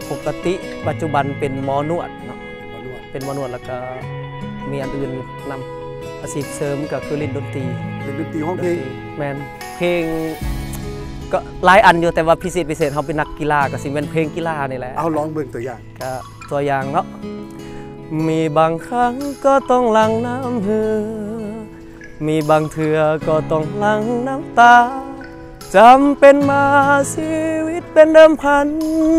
ปกติปัจจุบันเป็นหมอนวดเนาะเป็นหมอนวดแล้วก็มีอันอื่นนำอาชีพเสริมก็คือเล่นดนตรีห้องเพลงแมนเพลงก็หลายอันอยู่แต่ว่าพิเศษเขาเป็นนักกีฬาก็สิเป็นเพลงกีฬานี่แหละเอาร้องเบิ่งตัวอย่างก็ตัวอย่างเนาะมีบางครั้งก็ต้องหลั่งน้ำเหือมีบางเถื่อก็ต้องหลั่งน้ำตาจำเป็นมาชีวิตเป็นเดิมพัน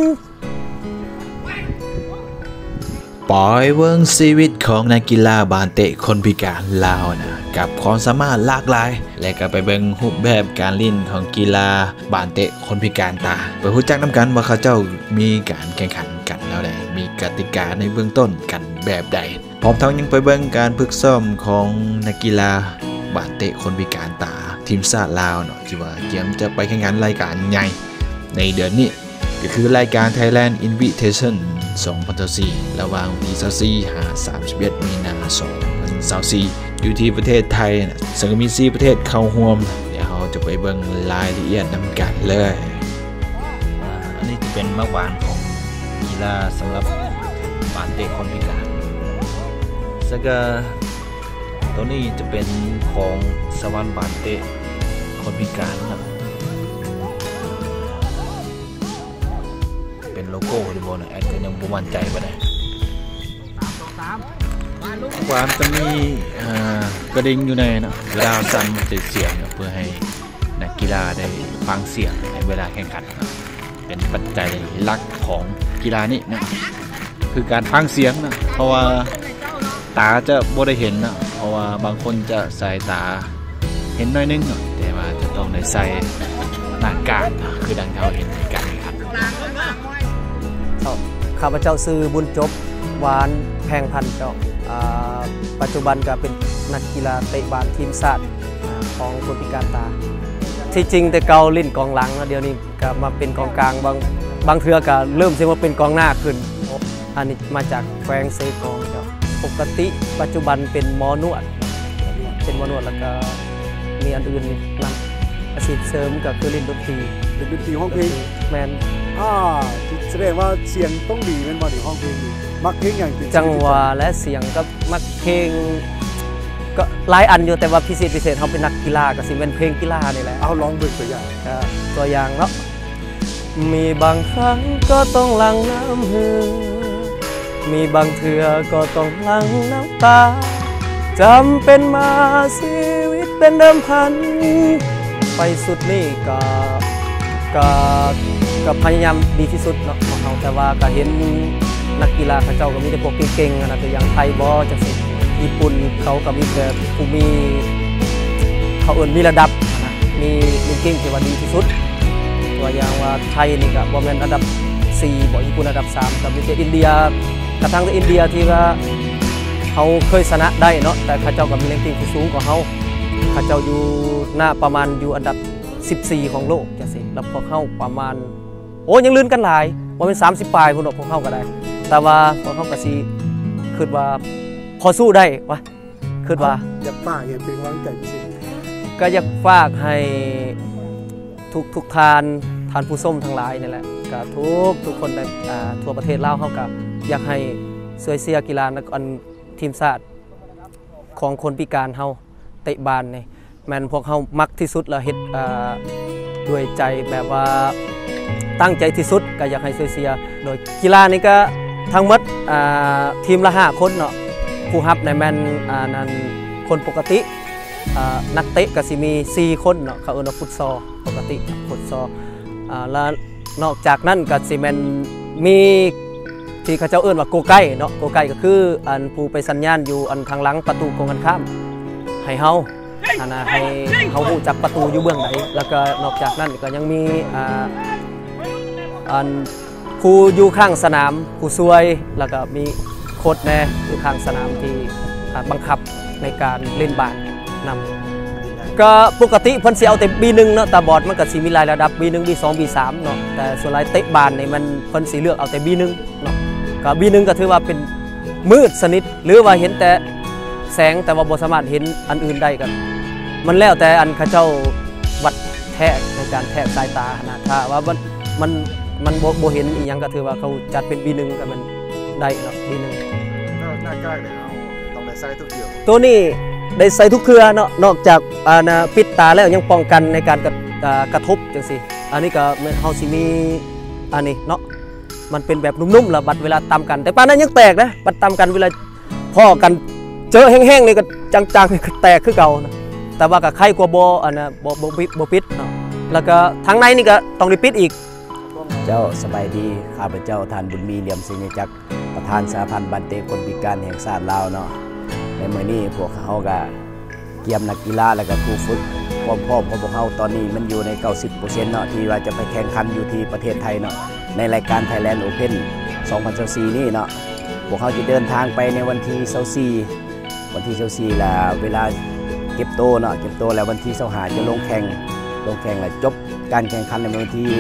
ปล่อยเวิงชีวิตของนักกีฬาบาสเตะคนพิการลาวนะกับความสามารถหลากหลายและก็ไปเบิ่งรูปแบบการเล่นของกีฬาบาสเตะคนพิการตาไปรู้จักนำกันว่าเขาเจ้ามีการแข่งขันกันแล้วใดมีกติกาในเบื้องต้นกันแบบใดพร้อมทั้งยังไปเบิ่งการฝึกซ้อมของนักกีฬาบาสเตะคนพิการตาทีมชาติลาวเนาะที่ว่าเตรียมจะไปแข่งขันรายการใหญ่ในเดือนนี้ก็คือรายการ Thailand Invitation 2024ระหว่างวันที่24-31 มีนาคม 2024อยู่ที่ประเทศไทยนะซึ่งมี4ประเทศเข้าร่วมเดี๋ยวเราจะไปเบิ่งรายละเอียดนำกันเลยอันนี้จะเป็นเมื่อวานของกีฬาสำหรับบาสเตะคนพิการซึ่งตัวนี้จะเป็นของสวรรค์บาสเตะคนพิการครับเป็นโลโก้ที่บนแอดก็ยังบ่มั่นใจปะเนี่ยความจะมีกระดิ่งอยู่ในนะเวลาสั่นจะเสียงเพื่อให้นักกีฬาได้ฟังเสียงในเวลาแข่งขันนะเป็นปัจจัยหลักของกีฬานี้นะคือการฟังเสียงนะเพราะว่าตาจะบ่ได้เห็นนะเพราะว่าบางคนจะสายตาเห็นน้อยนึงแต่ว่าจะต้องได้ใส่หน้ากากคือดังที่เราเห็นในการแข่งขันข้าพเจ้าซื้อบุญจบหวานแพงพันเจ้าปัจจุบันก็เป็นนักกีฬาเตะบาสทีมชาติของคนพิการตาที่จริงแต่เก่าเล่นกองหลังเดี๋ยวนี้ก็มาเป็นกองกลางบางเทือก็เริ่มเสียว่าเป็นกองหน้าขึ้นอันนี้มาจากแฟรงเซกองเจ้าปกติปัจจุบันเป็นหมอนวดแล้วก็มีอันอื่นนำอาชีพเสริมก็คือเล่นดนตรีห้องเพลงแมนแสดงว่าเสียงต้องดีเป็นบ่ดีห้องเพลงดีมักเพลงอย่างจังหวะและเสียงก็มักเพลงก็หลายอันอยู่แต่ว่าพิเศษเขาเป็นนักกีฬาก็สิเป็นเพลงกีฬานี่แหละเอาร้องเบิ่งตัวอย่างเนาะมีบางครั้งก็ต้องหลั่งน้ำเหือมีบางเถื่อก็ต้องหลั่งน้ำตาจำเป็นมาชีวิตเป็นเดิมพันไปสุดนี่ก็พยายามดีที่สุดเนาะของเขาแต่ว่าก็เห็นนักกีฬาเขาเจ้าก็มีแต่พวกเก่งๆนะแต่อย่างไทยบอจังสิญี่ปุ่นเขาก็มีแต่ผู้มีเขามีระดับนะมีเก่งที่ว่าดีที่สุดตัวอย่างว่าไทยนี่ก็บอแมนระดับ4บอกญี่ปุ่นระดับ3กับมีแต่อินเดียกระทั่งอินเดียที่ว่าเขาเคยชนะได้เนาะแต่เขาเจ้าก็มีแรงกิ้งที่สูงกว่าเขาเจ้าอยู่หน้าประมาณอยู่อันดับ14ของโลกจังสิแล้วพอเข้าประมาณยังลื่นกันหลายว่าเป็น30 ปลายพวกพอเข้าก็ได้แต่ว่าพอเข้าก็สิคิดว่าพอสู้ได้วะคิดว่าอยากฝากอย่างเป็นกำลังใจพิเศษก็อยากฝากให้ทุกทานผู้ส้มทั้งหลายนี่แหละก็ทุกคนในทั่วประเทศลาวเขาก็อยากให้ช่วยเชียร์กีฬานักทีมชาติของคนพิการเฮาเตะบอลนี่แม่นพวกเขามักที่สุดแล้วเฮ็ดด้วยใจแบบว่าตั้งใจที่สุดก็อยากให้ช่วยเชียร์โดยกีฬานี้ก็ทั้งหมดทีมละ5 คนเนาะผู้รับในแม่นนั้นคนปกตินักเตะก็สิมี4 คนเนาะเขาเอิ้นว่าฟุตซอลปกติฟุตซอลแล้วนอกจากนั้นก็สิแม่นมีที่เขาเจ้าเอิ้นว่าโกไก่เนาะโกไก่ก็คืออันผู้ไปสัญญาณอยู่อันทางหลังประตูตรงกันข้ามให้เฮาให้เขารู้จักประตูอยู่เบื้องไหนแล้วก็นอกจากนั้นก็ยังมีผู้อยู่ข้างสนามผู้ช่วยแล้วก็มีโค้ชแน่อยู่ข้างสนามที่บังคับในการเล่นบาสนำก็ปกติเพิ่นสิเอาแต่ B1 เนาะแต่บอร์ดมันก็สิมีหลายระดับ B1 B2 B3 เนาะแต่ส่วนหลายเตะบาสนี่มันเพิ่นสิเลือกเอาแต่ B1 เนาะก็ B1 ก็ถือว่าเป็นมืดสนิทหรือว่าเห็นแต่แสงแต่ว่าบ่สามารถเห็นอันอื่นได้กันมันแล้วแต่อันเขาเจ้าวัดแทกในการแทกสายตานะถ้าว่ามันมันบ่เห็นอีหยังก็ถือว่าเขาจัดเป็น B1 ก็มันได้เนาะ B1 หน้ากากเนี่ยเราต้องได้ใส่ทุกเดียวตัวนี้ได้ใส่ทุกเครือเนาะนอกจากปิดตาแล้วยังป้องกันในการกระทบจังซี่อันนี้ก็เฮาสิมีอันนี้เนาะมันเป็นแบบนุ่มๆแล้วบัดเวลาตำกันแต่ปานนั้นยังแตกนะบัดตำกันเวลาพ่อกันเจอแห้งๆนี่ก็จังๆแตกคือเก่านะแต่ว่าก็ไข้กว่าบ่อันน่ะบ่ปิดเนาะแล้วก็ทางในนี่ก็ต้องได้ปิดอีกเจ้าสบายดีข้าพเจ้าท่านบุญมีเหลี่ยมศรียจักรประธานสหพันธ์บันเตะคนพิการแห่งชาติลาวเนาะในมื้อนี้พวกเขาก็เกี่ยมนักกีฬาแล้วก็ครูฝึกความพร้อมของพวกเขาตอนนี้มันอยู่ใน 90% เนาะที่ว่าจะไปแข่งขันอยู่ที่ประเทศไทยเนาะในรายการ Thailand Open 2024นี่เนาะพวกเขาจะเดินทางไปในวันที่24วันที่24แล้วเวลาเก็บโตเนาะเก็บโตแล้ววันที่25จะลงแข่งแล้วจบการแข่งขันในวันที่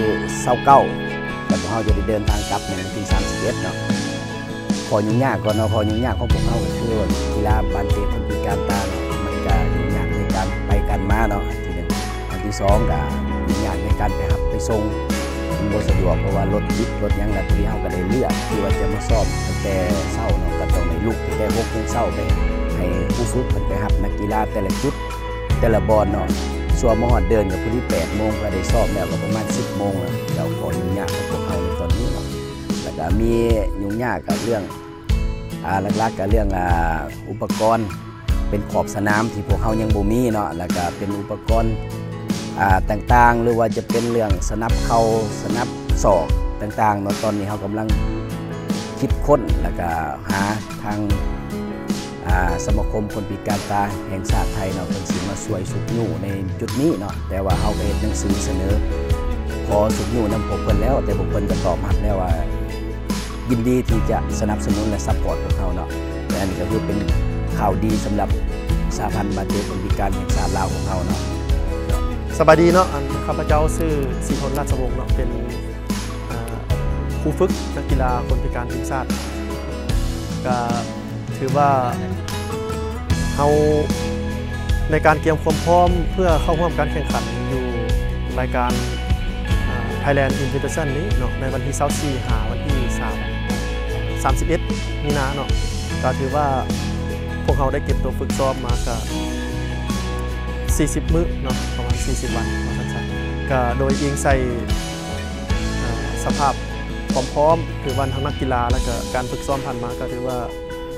29แต่พวกเขาจะได้เดินทางกลับในวันที่31เนาะขอยุ่งยากก่อนเนาะขอยุ่งยากของพวกเขาก็คือกีฬาบานเตะคนพิการตาเนาะมันก็ยุ่งยากในการไปกันมาเนาะอันที่1อันที่2ก็ยุ่งยากในการไปรับไปส่งมันบ่สะดวกเพราะว่ารถติดรถยังแล้วที่เขาก็ได้เลือกที่ว่าจะมาซ้อมตั้งแต่เช้าเนาะก็ต้องในลุกตั้งแต่6 โมงเช้าไปให้ผู้ฝึกมันไปรับนักกีฬาแต่ละจุดแต่ละบอลเนาะส่วนมหอดเดินกับผู้ที่8 โมงก็ได้สอบแล้วก็ประมาณ10 โมงแล้วเดี๋ยวขอยุ่งยากกับพวกเขาในตอนนี้เนาะแล้วก็มียุ่งยากกับเรื่องหลักๆกับเรื่องอุปกรณ์เป็นขอบสนามที่พวกเขายังบ่มีเนาะแล้วก็เป็นอุปกรณ์ต่างๆหรือว่าจะเป็นเรื่องสนับเข่าสนับศอกต่างๆเนาะตอนนี้เขากำลังคิดค้นแล้วก็หาทางสมาคมคนพิการตาแห่งชาติไทยเนาะเป็นสิมาช่วยสุกอยู่ในจุดนี้เนาะแต่ว่าเขาก็เฮ็ดหนังสือเสนอขอสุกอยู่นำพวกเพิ่นแล้วแต่พวกเพิ่นก็ตอบรับแล้วว่ายินดีที่จะสนับสนุนและซัพพอร์ตพวกเขาเนาะแต่อันนี้ก็คือเป็นข่าวดีสำหรับสหพันธ์บาดเจ็บคนพิการแห่งชาติลาวของเขาเนาะสบายดีเนาะข้าพเจ้าชื่อศรีพลราชวงศ์เนาะเป็นครูฝึกนักกีฬาคนพิการทีมชาติก็ถือว่าเอาในการเตรียมความพร้อมเพื่อเข้าร่วมการแข่งขันอยู่รายการ Thailand Invitation นี้เนาะในวันที่24หาวันที่31มีนาเนาะก็ถือว่าพวกเขาได้เก็บตัวฝึกซ้อมมาก็40 มื้อเนาะประมาณ40 วันว่าสั้นๆก็โดยอิงใส่สภาพความพร้อมคือวันทั้งนักกีฬาแล้วก็การฝึกซ้อมผ่านมาก็ถือว่า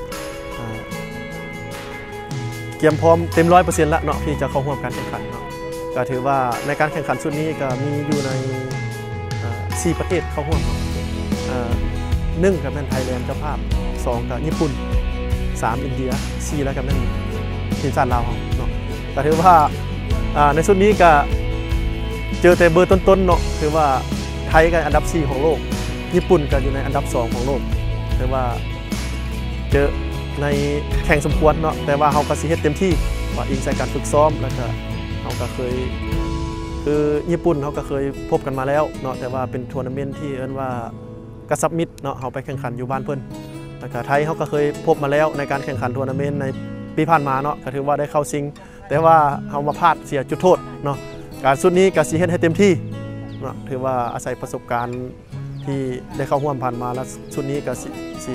เตรียมพร้อมเต็ม 100% แล้วเนาะที่จะเข้าร่วมการแข่งขันเนาะก็ถือว่าในการแข่งขันชุดนี้ก็มีอยู่ใน4 ประเทศเข้าร่วมเนาะ1กับแม่นไทยแลนด์เจ้าภาพ2กับญี่ปุ่น3อินเดีย4แล้วกับแม่นทีมชาติลาวเนาะก็ถือว่าในชุดนี้ก็เจอแต่เบอร์ต้นๆเนาะถือว่าไทยก็อันดับ4ของโลกญี่ปุ่นก็อยู่ในอันดับ2ของโลกถือว่าเจอในแข่งสมควรเนาะแต่ว่าเขาก็สิเฮ็ดเต็มที่ว่าอิงใส่การฝึกซ้อมแล้วก็เขาก็เคยคือญี่ปุ่นเขาก็เคยพบกันมาแล้วเนาะแต่ว่าเป็นทัวร์นาเมนต์ที่เอิ้นว่ากระซับมิดเนาะเขาไปแข่งขันอยู่บ้านเพิ่นแล้วก็ไทยเขาก็เคยพบมาแล้วในการแข่งขันทัวร์นาเมนต์ในปีผ่านมาเนาะก็ถือว่าได้เข้าชิงแต่ว่าเขามาพลาดเสียจุดโทษเนาะการสุดนี้ก็สิเฮ็ดให้เต็มที่เนาะถือว่าอาศัยประสบการณ์ที่ได้เข้าร่วมผ่านมาแล้วชุดนี้ก็สิ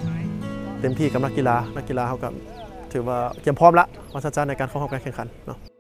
เต็มที่กับนักกีฬาเขาก็ถือว่าเตรียมพร้อมแล้วว่าจะในการเข้าร่วมการแข่งขันเนาะ